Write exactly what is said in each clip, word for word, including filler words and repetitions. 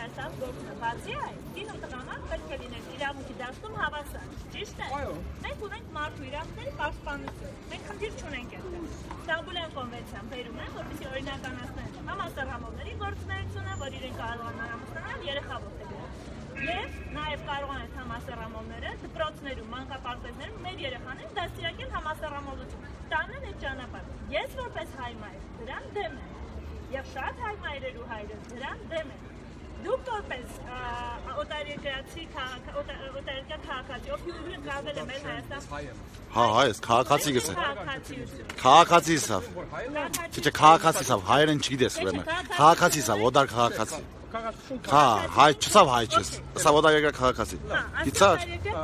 Հայաստան գործունեություն։ Բացի այդ, կինը տղաման պետք է լիներ իրավունքի դաշտում հավասար։ Ճիշտ է։ Մենք ունենք մարդու իրավունքների պաշտպանություն։ Մենք խնդիր չունենք այդտեղ։ Ստամբուլյան կոնվենցիան բերում է, որպեսզի օրինականացնեն համասեռամոլների գործունեությունը, որ իրենք կարողանան ամուսնանալ երեխա որդեգրել։ Եվ նաև կարող են համասեռամոլները դպրոցներում, մանկապարտեզներում մեր երեխաներին դաստիարակել համասեռամոլություն։ Տանեն այդ ճանապարհը։ Ես որպես հայ մայր դրան դեմ եմ։ Եվ շատ հայ մայրեր ու հայրեր դրան դեմ են։ Դուք որպես օտարերկրացի օտարերկրյա քաղաքացի, ով յուրը գավել է մեր Հայաստան։ Հա, հայ, քաղաքացի գսե։ Քաղաքացի սա։ Չէ, քաղաքացի սա, հայերեն չգիտես ուրեմն։ Քաղաքացի սա, օտար քաղաքացի։ Հա, հայ չսավ հայ չես։ Սա օտարերկրյա քաղաքացի։ Գիտա։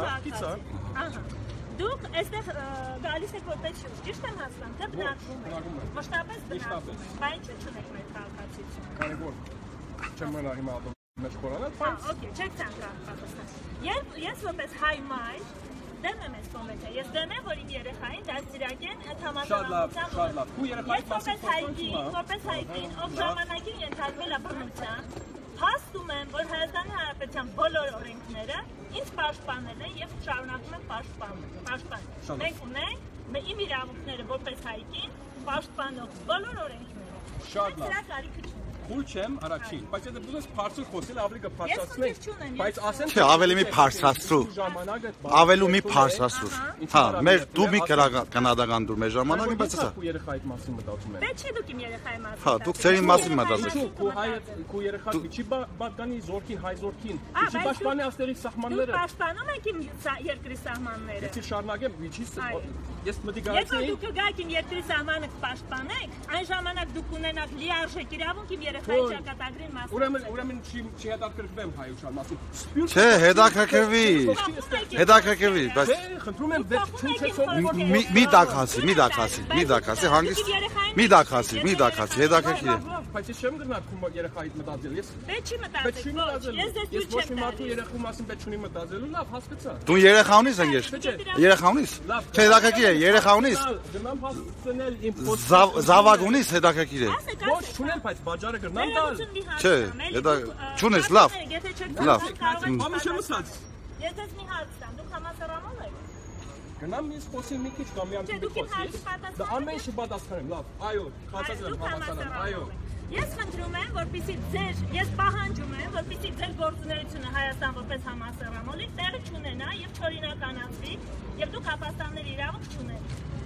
Դուք այստեղ գալիս եք որպես շուտ, ճիշտ եմ հասկանում, թե բնակվում եք, մշտապես բնակվում եք, բայց չունեք մեր քաղաքացիություն։ Կարևոր չեմ մնա հիմա մեջ խորանալ, բայց օքեյ, չեք ցանկանում պատասխան։ Ես որպես հայ մայր դեմ եմ այս կոնվենցիա, ես դեմ եմ, որ իմ երեխային դաստիարակեն համասեռամոլության։ Շատ լավ, քու երեխայի մասին որպես հայկին, ով ժամանակին ենթարկվել է բռնության, հաստում եմ, որ Հայաստանի Հանրապետության բոլոր օրենքները ինձ պաշտպանել են եւ շարունակում են պաշտպանել։ Մենք ունենք իմ իրավունքները որպես հայկին պաշտպանող բոլոր օրենքները։ Շատ լավ։ Խուլ չեմ առաջին, բայց եթե դու ես բարձր խոսել, ավելի կփարսացնենք, բայց ասեմ թե ավելի մի փարսացրու։ Ավելի մի փարսացրու։ Հա, մեր դու մի կանադական դուր մեր ժամանակը, բայց սա։ Քու երեխայիդ մասին մտածում ես։ Պետք չէ դուք իմ երեխայի մասին։ Հա, դուք ծերին մասին մտածեք։ Քու հայ քու երեխան չի բականի զորքին, հայ զորքին։ Չի պաշտպանի աստերի սահմանները։ Դուք պաշտպանում եք իմ երկրի սահմանները։ Եթե շարունակեմ, միջի ես մտի գալիս եմ։ Եթե դուք գաք իմ երկրի սահմանը կպաշտպանեք, այն ժամանակ դուք ունենաք լիարժեք իրավունք իմ երեխայի ճակատագրին մասին։ Ուրեմն ուրեմն չի չի հետաքրքրվեմ հայության մասին։ Չէ, հետաքրքրվի։ Հետաքրքրվի, բայց խնդրում եմ վեց չունեցող մի դակացի, մի դակացի, մի դակացի, հանգիստ մի դակացի, մի դակացի, հետաքրքիր է։ Բայց ես չեմ գնալ քո երեխայիդ մտածել, ես պետք չի մտածել։ Ես դες դու չեմ մարդու երեխու մասին պետք չունի մտածելու, լավ, հասկացա։ Դու երեխա ունիս ընկեր։ Երեխա ունիս։ Չէ, հետաքրքիր է, երեխա ունիս։ Գնամ հասցնել իմ Զավակ ունիս, հետաքրքիր է։ Ոչ, չունեմ, բայց բաժարը գրնամ տալ։ Չէ, հետա չունես, լավ։ Լավ։ Ամի չեմ ասած։ Ես դες մի հարց տամ, դուք համասեռամոլ եք։ Գնամ ինձ խոսի մի քիչ կամ միայն մի խոսի։ Դա ամեն ինչի պատասխանեմ, լավ։ Այո, խացած եմ համասարան, այո։ Ես խնդրում եմ, որպեսզի ձեր, ես պահանջում եմ, որպեսզի ձեր գործունեությունը Հայաստան որպես համասեռամոլի տեղի չունենա եւ չօրինականացվի, եւ դուք ապաստաններ իրավունք չունեք։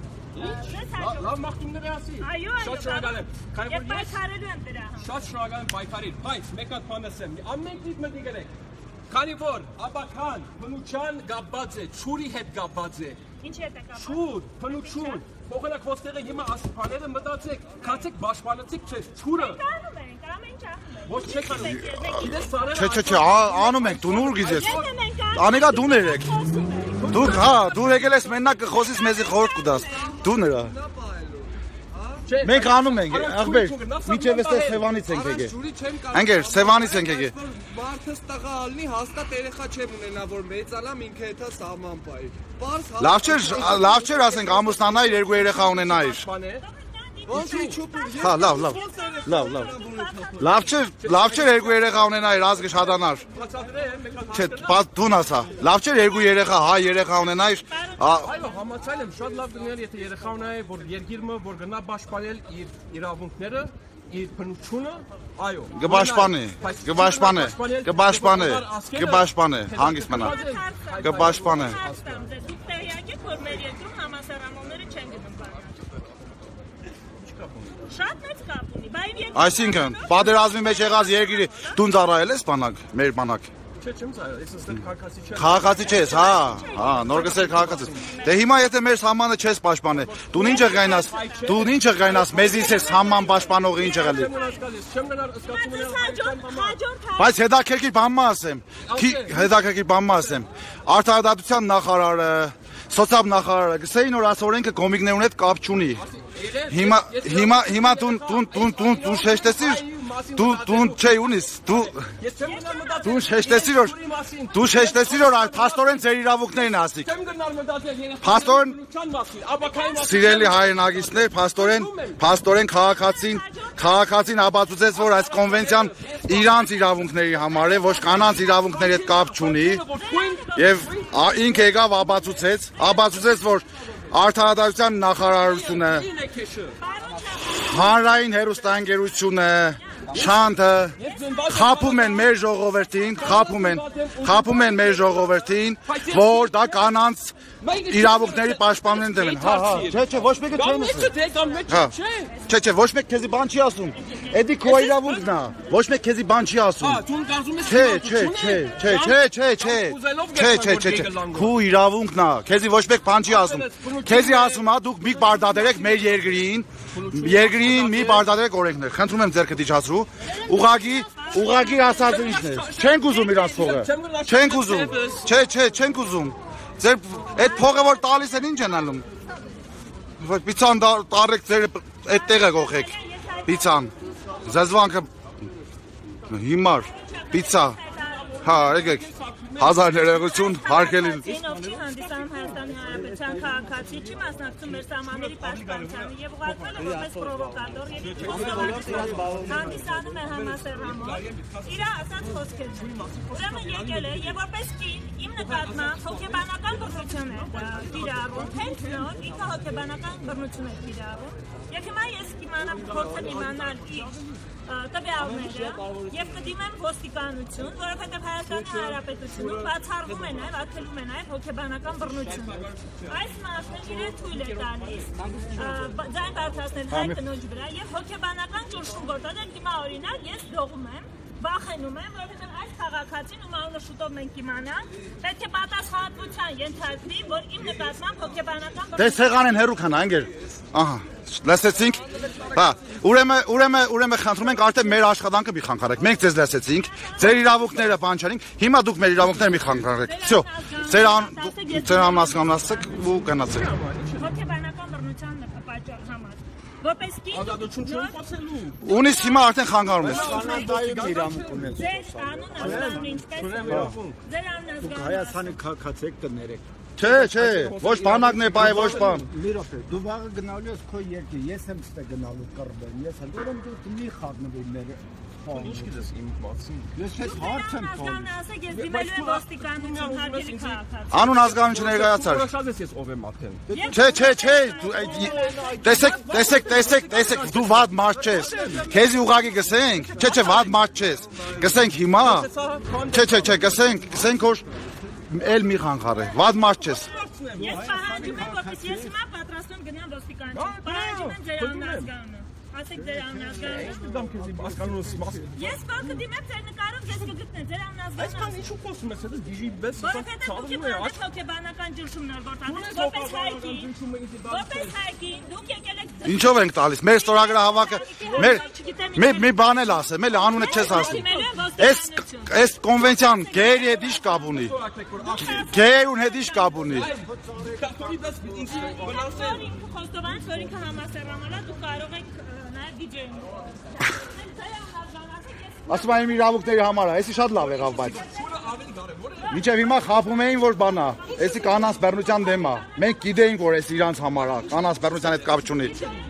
Լավ մաղթումներ ասի։ Այո, շատ շնորհակալ եմ։ Ես պայքարելու եմ դրա համար։ Շատ շնորհակալ եմ պայքարին, բայց մեկ հատ բան ասեմ, ամեն ինչ մտի գրեք։ Քանի որ Աբական բնության գաբած է, ճուրի հետ գաբած է։ Ինչ հետ է գաբած։ Ճուր, բնություն։ Փոխանակ ոստեղը հիմա ասփաները մտածեք, քացեք բաշխանացեք, չէ, ճուրը։ Անում ենք, ամեն ինչ անում ենք։ Ոչ չեք անում։ Գիտես սարերը։ Չէ, չէ, չէ, անում ենք, դու նուր գիզես։ Անիկա դու ներեք։ Դու հա, դու եկել ես մենակ կխոսես մեզի խորհուրդ կտաս։ Դու նրա։ Մենք անում ենք, ախպեր, միջև էստեղ Սևանից ենք եկել։ Ընկեր, Սևանից ենք եկել։ Մարդս տղա ալնի հաստատ երեխա չեմ ունենա, որ մեծանամ ինքը հետա սահման պայի։ Լավ չէր, լավ չէր ասենք ամուսնանայր, երկու երեխա ունենայր։ Հա, լավ, լավ, լավ, լավ։ Լավ չէր, լավ չէր երկու երեխա ունենայր, ազգը շատանար։ Չէ, դուն ասա, լավ չէր երկու երեխա, հայ երեխա ունենայր։ Այո, համաձայն եմ, շատ լավ դներ, եթե երեխա ունենայր, որ երկիրը, որ գնա պաշտպանել իր իրավունքները, իր բնությունը, այո։ Կպաշտպանի, կպաշտպանի, կպաշտպանի, կպաշտպանի, հանգիստ մնա։ Կպաշտպանի։ Դուք տեղյակ եք, որ մեր երկրում համասեռամոլները չեն գնում բանակ։ Շատ մեծ կապ ունի, բայց երկու Այսինքն, պատերազմի մեջ եղած երկիրի դու ծառայել ես բանակ, մեր բանակ։ Չէ, չեմ ծառայել, ես այստեղ քաղաքացի չեմ։ Քաղաքացի չես, հա, հա, նոր գսեր քաղաքացի։ Դե հիմա եթե մեր սահմանը չես պաշտպանել, դու ինչ եղայնաս, դու ինչ եղայնաս, մեզից ես սահման պաշտպանողը ինչ եղել։ Չեմ գնալ ըսկացումները։ Բայց հետաքրքիր բան ասեմ, հետաքրքիր բան ասեմ։ Արդարադատության նախարարը, սոցիալ նախարարը գսեին որ այս օրենքը կոմիկներուն հետ կապ չունի։ Հիմա հիմա հիմա դու դու դու դու շեշտեցիր դու դու չէ ունիս, դու դու շեշտեցիր որ դու շեշտեցիր որ փաստորեն ձեր իրավունքներն ասիկ։ Փաստորեն սիրելի հայրենակիցներ, փաստորեն փաստորեն քաղաքացին քաղաքացին ապացուցեց որ այս կոնվենցիան իրանց իրավունքների համար է, ոչ կանանց իրավունքների հետ կապ չունի եւ ինքը եկավ ապացուցեց, ապացուցեց որ Արդարադատության նախարարությունը, հանրային հեռուստաընկերությունը, Շանթը խաբում են մեր ժողովրդին, խաբում են, խաբում են մեր ժողովրդին, որ դա կանանց իրավունքների պաշտպանեն դեմ են։ Հա, հա, չէ, չէ, ոչ մեկը չեմ ասում։ Հա, չէ, չէ, ոչ մեկ քեզի բան չի ասում։ Էդի քո իրավունքն է, ոչ մեկ քեզի բան չի ասում։ Չէ, չէ, չէ, չէ, չէ, չէ, չէ, չէ, չէ, չէ, չէ, քո իրավունքն է, քեզի ոչ մեկ բան չի ասում։ Քեզի ասում է դուք մի բարդադրեք մեր երկրին, երկրին մի բարդադրեք օրենքներ։ Խնդրում եմ ձեռքդ իջացրու։ Ուղղակի, ուղղակի ասածը ինչն է։ Չենք ուզում իրանց փողը։ Չենք ուզում։ Չէ, չէ, չենք ուզում։ Ձեր այդ փողը որ տալիս են ինչ են անում։ Ոչ պիցան տարեք ձեր այդ տեղը գողեք։ Պիցան։ Զզվանքը հիմար պիցա։ Հա, եկեք։ Հազար ներողություն, հարգելի։ Ինովքի հանդիսանում Հայաստանի Հանրապետության քաղաքացի չի մասնակցում մեր սահմանների պաշտպանությանը եւ ուղարկվել է որպես պրովոկատոր եւ հանդիսանում է համասեռամոլ իր ասած խոսքերով։ Ուրեմն եկել է եւ որպես կին իմ նկատմամբ հոգեբանական բռնություն է կիրառում, հենց նոր ինքը հոգեբանական բռնություն է կիրառում։ Եվ հիմա ես կիմանամ փորձեմ իմանալ իր տվյալները եւ կդիմեմ ոստիկանություն, որովհետեւ Հայաստանի Հանրապետությունում բացառվում է նաեւ, արգելվում է նաեւ հոգեբանական բռնությունը։ Այս մասը իրեն թույլ է տալիս ձայն բարձրացնել հայ կնոջ վրա եւ հոգեբանական ճնշում գործել։ Հիմա օրինակ ես դողում եմ, վախենում եմ, որովհետեւ այս քաղաքացին ում անունը շուտով մենք կիմանանք, պետք է պատասխանատվության ենթարկվի, որ իմ նկատմամբ հոգեբանական Դե սեղան են հերուք հնա, ընկեր։ Ահա, լսեցինք։ Հա, ուրեմն ուրեմն ուրեմն խնդրում ենք արդեն մեր աշխատանքը մի խանգարեք։ Մենք ձեզ լսեցինք, ձեր իրավունքները բանջարինք, հիմա դուք մեր իրավունքները մի խանգարեք։ Всё։ Ձեր ան ձեր ամասկամնացեք ու գնացեք։ Հոգեբանական բռնության պատճառ համար։ Որպես կին Ունիս հիմա արդեն խանգարում ես։ Ձեր անունը ասում ինչպես է։ Ձեր անունը Հայաստանի քաղաքացիեք կներեք։ Չէ, չէ, ոչ բանակն է, բայ ոչ բան։ Մի րոպե, դու վաղը գնալու ես քո երկիր, ես եմ ստե գնալու կռվեմ, ես եմ դուրում դու մի խառնվի մեր Ինչ գիտես իմ մասին։ Ես քեզ հարց եմ տալիս։ Ասեք ես դիմելու եմ ոստիկանություն հարգելի քաղաքացի։ Անուն ազգանունը ներկայացար։ Որոշած ես ով եմ արդեն։ Չէ, չէ, չէ, տեսեք, տեսեք, տեսեք, տեսեք, դու վատ մարդ չես։ Քեզի ուղակի գսենք, չէ, չէ, վատ մարդ չես։ Գսենք հիմա։ Չէ, չէ, չէ, գսենք, գսենք որ էլ մի խանգարե։ Վատ մարդ չես։ Ես պահանջում եմ, որպես ես հիմա պատրաստում գնամ ոստիկանություն։ Պահանջում եմ ձեր անուն ազգանունը։ Ասեք ձեր անուն ազգանունը։ Ես կողքը դիմեմ ձեր նկարով, ես կգտնեմ ձեր անուն ազգանունը։ Այսքան ինչու խոսում ես, դա դիժի բես Որովհետև դուք եք հոգեբանական ճնշումներ գործադրում, որպես հայկի, որպես հայկի, դուք եկել եք Ինչով ենք տալիս։ Մեր ստորագրահավաքը մեր մեր մի բան էլ ասեմ, էլ անունը չես ասում։ Այս այս կոնվենցիան գերի հետ ինչ կապ ունի։ Գերուն հետ ինչ կապ ունի։ Խոստովանց, որ ինքը համասեռամոլ է, դուք կարող եք նաև դիջեյ Ասում եմ իմ իրավունքների համար է, էսի շատ լավ եղավ, բայց Մինչև հիմա խաբում էին, որ բան է, էսի կանանց բռնության դեմ է։ Մենք գիտեինք, որ էս իրանց համար է, կանանց բռնության հետ կապ չունի։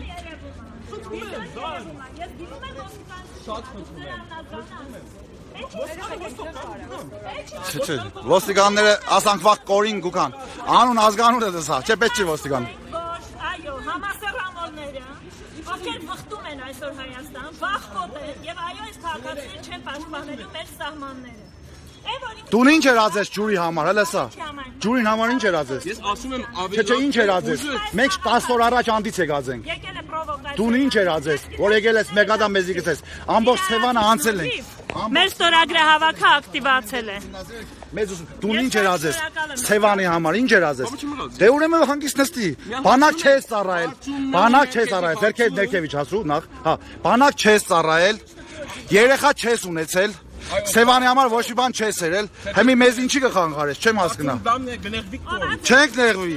Չէ, ոստիկանները ասանք վաղ կորին գուքան։ Անուն ազգանունը դեսա, չէ պետք չի ոստիկան։ Այո, համասեռամոլները, ովքեր վխտում են այսօր Հայաստան, վախկոտ են եւ այո, այս քաղաքացիները չեն պաշտպանելու մեր սահմանները։ Դու ինչ էր ածես ջուրի համար, հələ սա։ Ջուրին համար ինչ էր ածես։ Ես ասում եմ ավելի Չէ, չէ, ինչ էր ածես։ Մենք տասը օր առաջ անդից եք ածենք։ Եկել է պրովոկացիա։ Դու ինչ էր ածես, որ եկել ես մեկադամ մեզի գցես։ Ամբողջ Սևանը անցել են։ Մեր ստորագրահավաքը ակտիվացել է։ Մեզ դու ինչ էր ածես։ Սևանի համար ինչ էր ածես։ Դե ուրեմն հանգիստ նստի։ Բանակ չես ծառայել։ Բանակ չես ծառայել։ Ձերքեր ներքևից հասու նախ։ Հա, բանակ չես ծառայել։ Երեխա չես ունեցել։ Սևանի համար ոչ մի բան չես երել։ Հիմի մեզ ինչի կխանգարես, չեմ հասկնա։ Չենք նեղվի։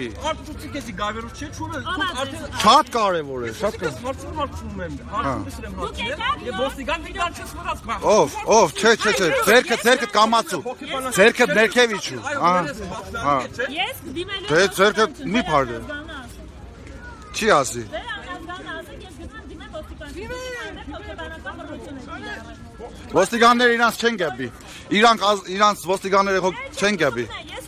Շատ կարևոր է, շատ Ով, ով, չէ, չէ, չէ, ձերքը, ձերքը կամացու, ձերքը ներքև իջու, ահա, դե ձերքը մի պարդ է, չի ասի, ոստիկանները իրանց չեն գեբի, իրանց ոստիկանները չեն գեբի,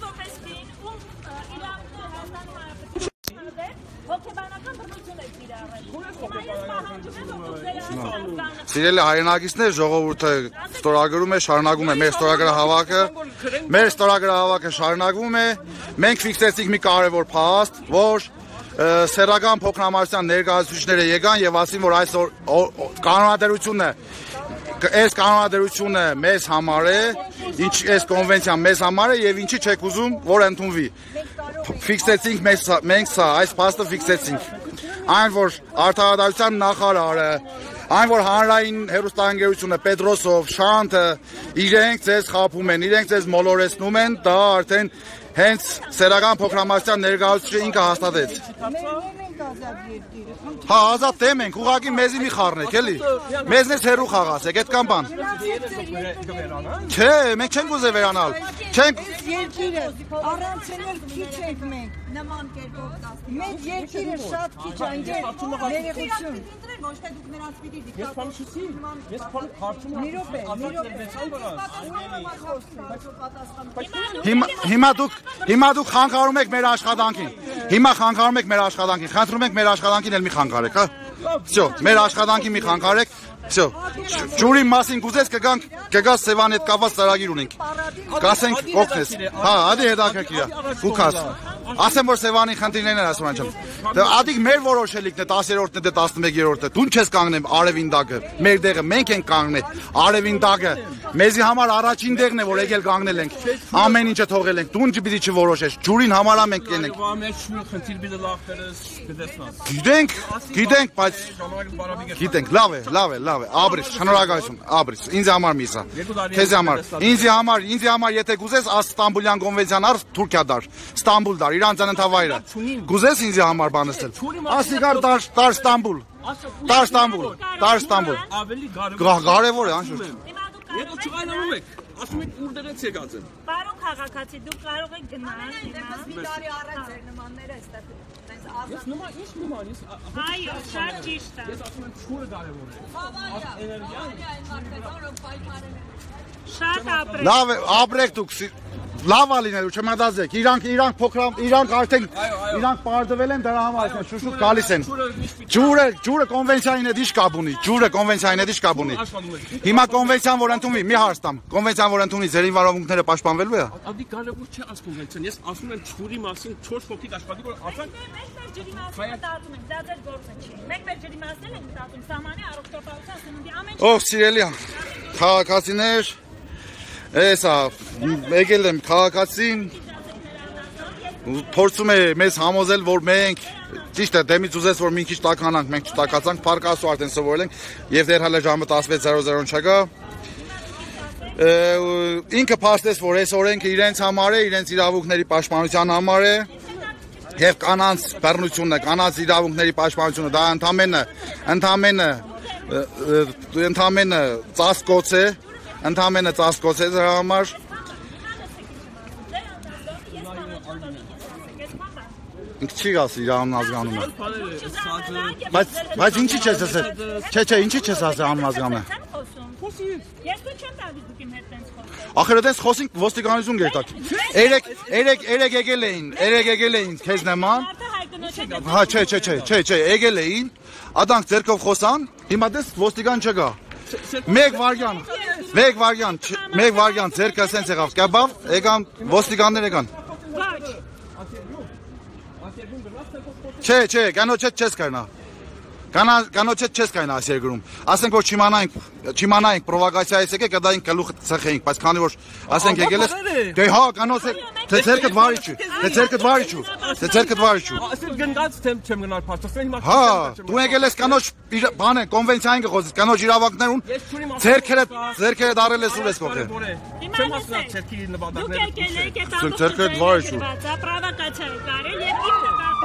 Սիրելի հայրենակիցներ, ժողովուրդը ստորագրում է, շարունակում է մեր ստորագրահավաքը, մեր ստորագրահավաքը շարունակվում է, մենք ֆիքսեցինք մի կարևոր փաստ, որ սեռական փոքրամասնության ներկայացուցիչները եկան եւ ասին, որ այս կանոնադրությունը, այս կանոնադրությունը մեզ համար է, ինչ այս կոնվենցիան մեզ համար է եւ ինչի չեք ուզում, որ ընդունվի։ Ֆիքսեցինք մենք սա, այս փաստը ֆիքսեցինք։ Այն որ արտահայտության նախարարը Այն որ հանրային հեռուստաընկերությունը Պետրոսով, Շանթը իրենք ձեզ խաբում են, իրենք ձեզ մոլորեցնում են, դա արդեն հենց սեռական փոքրամասնության ներկայացուցիչը ինքը հաստատեց։ Հա, ազատ դեմ ենք, ուղղակի մեզի մի խառնեք, էլի։ Մեզնից հեռու խաղացեք, այդ կամ բան։ Չէ, մենք չենք ուզե վերանալ։ Չենք երկիրը առանցնել քիչ ենք մենք նման կերպով դասի։ Մենք երկիրը շատ քիչ ենք, ներողություն։ Ոչ թե դուք նրանց պիտի դիքտատոր։ Ես բան չսի։ Ես բան հարցում եմ։ Մի րոպե, մի րոպե։ Հիմա դուք հիմա դուք խանգարում եք մեր աշխատանքին։ Հիմա խանգարում եք մեր աշխատանքին։ Խնդրում ենք մեր աշխատանքին էլ մի խանգարեք, հա։ Всё, մեր աշխատանքին մի խանգարեք։ Всё։ Ջուրի մասին գուզես կգանք, կգաս Սևանի հետ կապված ծրագիր ունենք։ Կասենք օգնես։ Հա, ադի հետաքրքիր է։ Ուքաս։ Ասեմ որ Սևանի խնդիրներն են ասում անջամ։ Դա ադիկ մեր որոշելիքն է տասերորդն է, տասնմեկերորդը։ Դու չես կանգնեմ արևին դագը։ Մեր դեղը մենք ենք կանգնել արևին դագը։ Մեզի համար առաջին դեղն է որ եկել կանգնել ենք։ Ամեն ինչը թողել ենք։ Դու ինչի պիտի չորոշես։ Ջուրին համարա մենք կենենք։ Գիտենք, գիտենք, բայց գիտենք, լավ է, լավ է, լավ է։ Աբրիս, շնորհակալություն, աբրիս։ Ինձ համար միսա։ Քեզ համար, ինձ համար, ինձ համար եթե գուզես Ստամբուլյան կոնվենցիան առ Թուրքիա դար, Ստամբուլ դար, Իրան ծանոթավայրը։ Գուզես ինձ համար բանստել։ Ասիկար դար, դար Ստամբուլ։ Դար Ստամբուլ, դար Ստամբուլ։ Կարևոր է, անշուշտ։ Եթե չղայնանում եք, ասում եք ուր դրեց եկած են։ Պարոն քաղաքացի, դուք կարող եք գնալ։ Մի տարի առաջ ձեր նմանները այստեղ Ես նման, ինչ նման, ես Այո, շատ ճիշտ է։ Ես ասում եմ չուրը կարևոր է։ Էներգիան։ Շատ ապրեք։ Լավ է, ապրեք դուք։ Լավ ալիներու չմտածեք, իրանք իրանք փոքրամ, իրանք արդեն իրանք պարտվել են դրա համար, այսինքն շուշուտ գալիս են։ Ջուրը, ջուրը կոնվենցիային հետ ի՞նչ կապ ունի։ Ջուրը կոնվենցիային հետ ի՞նչ կապ ունի։ Հիմա կոնվենցիան որ ընդունվի, մի հարց տամ։ Կոնվենցիան որ ընդունվի, ձեր իրավունքները պաշտպանվելու է։ Ադի կարևոր չէ այս կոնվենցիան։ Ես ասում եմ ջուրի մասին չորս հոգի աշխատի, որ ասած մենք մեր ջրի մասին ենք մտածում, սահմանի առողջապահության սննդի ամեն ինչ։ Ով սիրելի քաղաքացիներ, Էսա, եկել եմ քաղաքացին, փորձում է մեզ համոզել, որ մենք, ճիշտ է, դեմից ուզես, որ մի քիչ տաքանանք, մենք չտաքացանք, փառքասու արդեն սովորել ենք, եւ դեռ հələ ժամը տասնվեց զրո զրոն չկա։ Ինքը փաստեց, որ այս օրենքը իրենց համար է, իրենց իրավունքների պաշտպանության համար է, եւ կանանց բռնությունը, կանանց իրավունքների պաշտպանությունը դա ընդամենը, ընդամենը, ընդամենը ծածկոց է, ընդամենը ծածկոց է դրա համար։ Ինքը չի ասի իր անազգանումը։ Բայց բայց ինչի՞ չես ասել։ Չէ, չէ, ինչի՞ չես ասել անազգանը։ Ես դու չեմ տալիս դուք իմ հետ տենց խոսել։ Ախր դες խոսենք ոստիկանություն գերտակ։ Երեք երեք երեք եկել էին, երեք եկել էին քեզ նման։ Հա, չէ, չէ, չէ, չէ, չէ, եկել էին։ Ադանք ձերքով խոսան, հիմա դες ոստիկան չկա։ Մեկ վարյան, մեկ վարյան, մեկ վարյան ձերքը սենց եղավ, կաբավ, եկան ոստիկաններ եկան։ Չէ, չէ, կանոչ հետ չես կրնա։ Կանոջ հետ չես կային այս երկրում։ Ասենք որ չիմանայինք, չիմանայինք պրովոկացիայից եկեք, դա ինք գլուխը ծխեինք, բայց քանի որ ասենք եկել ես, դե հա, կանոց հետ, թե ցերկդ վարի չի, թե ցերկդ վարի չի, թե ցերկդ վարի չի։ Ասել գնաց թեմ չեմ գնալ փաստորեն հիմա։ Հա, դու եկել ես կանոջ բան է, կոնվենցիային գխոսից, կանոջ իրավունքներ ուն, ցերկերը, ցերկերը դարել ես ուր ես կողել։ Չեմ հասնա ցերկի նվադակները։ Դուք եկել եք այդ ամբողջ ցերկդ վարի չի։ պրովոկացիա կարել եւ ինքը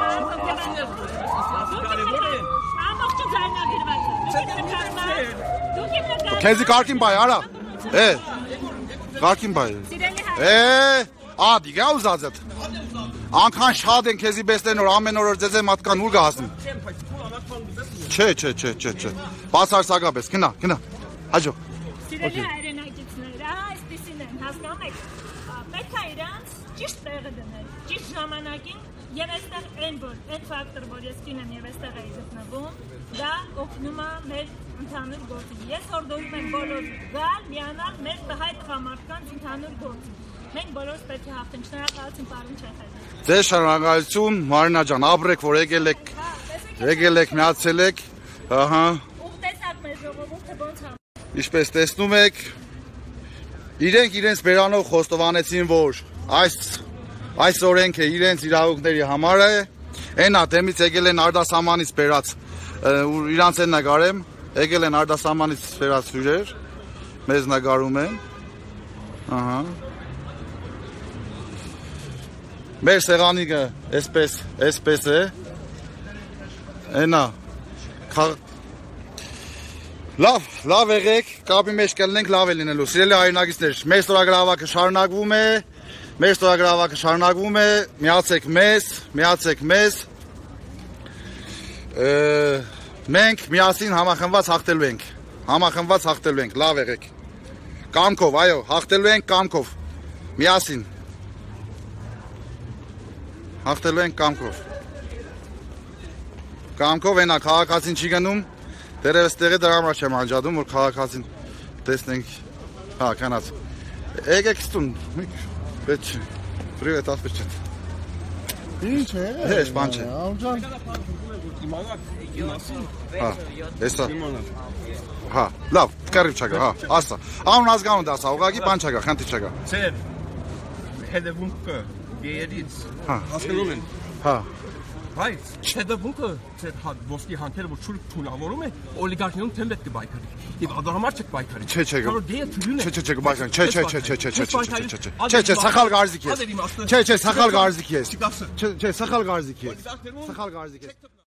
Քեզի կարգին բայ, արա։ Է։ Կարգին բայ։ Է, ա դիգա ուզածդ։ Անկան շատ են քեզի բեստեն որ ամեն օր ձեզ եմ ատկան ուր գահասնի։ Չէ, չէ, չէ, չէ, չէ։ Բացար սագաբես, գնա, գնա։ Հաջո։ Սիրելի հայրենակիցներ, ահա այսպեսին են, հասկանում եք, պետք է իրանց ճիշտ տեղը դնել, ճիշտ ժամանակին եւ այստեղ այն որ այդ ֆակտորը որ ես կին եմ եւ այստեղ էի գտնվում, դա օգնում է մեր ընդհանուր գործին։ Ես հորդորում եմ բոլոր գալ, միանալ մեր տհայ տղամարդկանց ընդհանուր գործին։ Մենք բոլորս պետք է հաղթենք, շնորհակալություն պարոն Չեխեզյան։ Ձեզ շնորհակալություն, Մարինա ջան, ապրեք, որ եկել եք, եկել եք, միացել եք, ահա։ Ուղտեսակ մեր ժողովուրդը ոնց համ։ Ինչպես տեսնում եք, իրենք իրենց բերանով խոստովանեցին, որ այս այս օրենքը իրենց իրավունքների համար է, այնա դեմից եկել են արտասահմանից բերած, իրանց են նկարեմ, եկել են արտասահմանից բերած հյուրեր, մեզ նկարում են, ահա։ Մեր սեղանիկը այսպես, այսպես է, այնա, լավ, լավ եղեք, կապի մեջ կլնենք, լավ է լինելու, սիրելի հայրենակիցներ, մեր ստորագրավակը շարունակվում է, մեր ստորագրավակը շարունակվում է, միացեք մեզ, միացեք մեզ, մենք միասին համախմբված հաղթելու ենք, համախմբված հաղթելու ենք, լավ եղեք, կամքով, այո, հաղթելու ենք կամքով, միասին, հաղթելու ենք կամքով, կամքով ենա քաղաքացին չի գնում, դերևս տեղի դրա համար չեմ անջատում, որ քաղաքացին տեսնենք, հա, կանած, եկեք ստուն, Več, privet atpečet. Ինչ է։ Հեչ, բան չէ։ Ալջան։ Հա, էսա։ Հա, լավ, կարիվ չակա, հա, ասա։ Անուն ազգանուն դասա, ուղագի բան չակա, խնդի չակա։ Ձեր հետևունքը գերից հասկանում են։ Հա։ Բայց հետևունքը ձեր ոսկի հանքերը որ շուտ թունավորում է, օլիգարխներում թեմ պետք է բայկարի։ Եվ ադարամար չեք բայկարի։ Չէ, չէ։ Որ դե թյուրին է։ Չէ, չէ, չէ, բայկարի։ Չէ, չէ, չէ, չէ, չէ, չէ, չէ, չէ։ Չէ, չէ, սախալ գարզիք ես։ Չէ, չէ, սախալ գարզիք ես։ Չէ, չէ, սախալ գարզիք ես։ Սախալ գարզիք ես։